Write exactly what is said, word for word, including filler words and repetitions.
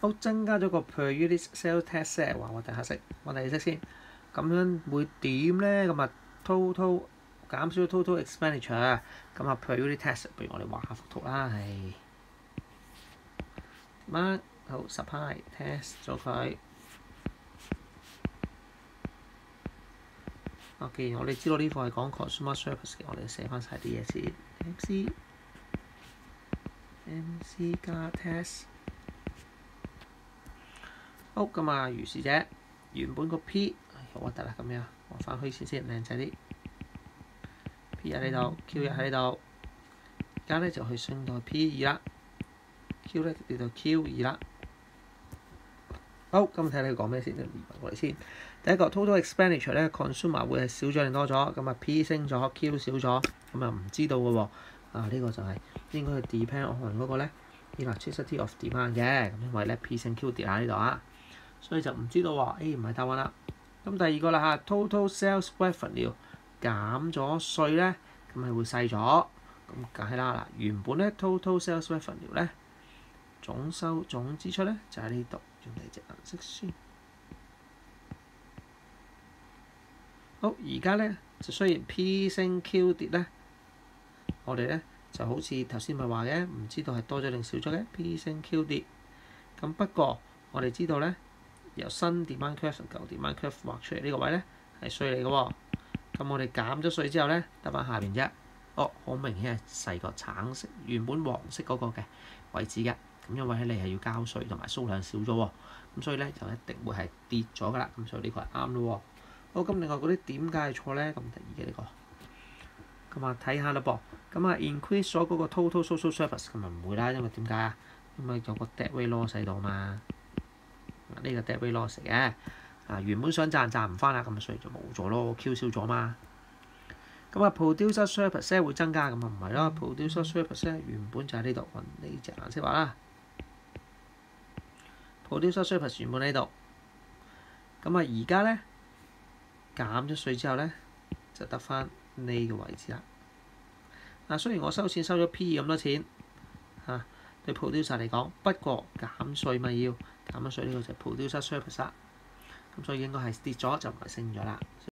好，增加咗個 per unit sales tax 咧，話我睇下識，我睇下識先。咁樣會點咧？咁啊 total 減少 total expenditure，咁啊 per unit tax，不如我哋畫下幅圖啦，係。mark 好 supply test 咗佢。啊，既然我哋知道呢個係講 consumer service 嘅，我哋寫翻晒啲嘢先。M C M C 加 test。好，咁啊，如是者，原本個 P 好核突啦，咁樣我翻虛線先，靚仔啲。P 喺呢度 ，Q 一喺呢度，而家咧就去升到 P 二啦 ，Q 咧跌到 Q 二啦。好，咁睇睇佢講咩先，移民過嚟先。第一個 total expenditure 咧 ，consumer 會係少咗定多咗？咁啊 P 升咗 ，Q 少咗，咁啊唔知道嘅喎。啊呢、這個就係應該係 depend on 嗰個咧 elasticity of demand 嘅，咁因為咧 P 升 Q 跌喺呢度啊，所以就唔知道喎。誒唔係答案啦。咁第二個啦嚇 ，total sales revenue 減咗稅咧，咁係會細咗。咁梗係啦，嗱原本咧 total sales revenue 咧總收總支出咧就喺呢度。用嚟隻顏色先。好，而家咧就雖然 P 升 Q 跌咧，我哋咧就好似頭先咪話嘅，唔知道係多咗定少咗嘅 P 升 Q 跌。咁不過我哋知道咧，由新 demand curve 同舊 demand curve 畫出嚟呢個位咧係稅嚟嘅喎。咁我哋減咗稅之後咧，得翻下邊啫。哦，好明顯係細過橙色原本黃色嗰個嘅位置嘅。咁因為喺你係要交稅同埋數量少咗喎，咁所以咧就一定會係跌咗噶啦。咁所以呢個係啱咯喎。好，咁另外嗰啲點解係錯咧？咁得意嘅呢個。咁啊睇下啦噃。咁啊 increase 咗嗰個 total social service， 咁咪唔會啦，因為點解啊？因為有個 dead weight loss 喺度嘛。呢、這個 dead weight loss 嘅啊原本想賺賺唔翻啦，咁所以就冇咗咯 ，Q 少咗嘛。咁啊 producer service 咧會增加，咁啊唔係咯 ，producer service 咧原本就喺呢度，揾呢隻顏色畫啦。producer service 原本喺度，咁啊而家咧減咗稅之後咧，就得翻呢個位置啦。啊，雖然我收錢收咗 P 咁多錢，嚇、啊、對 producer 嚟講，不過減稅咪要減咗稅呢個就係 producer service 啦。咁所以應該係跌咗就唔係升咗啦。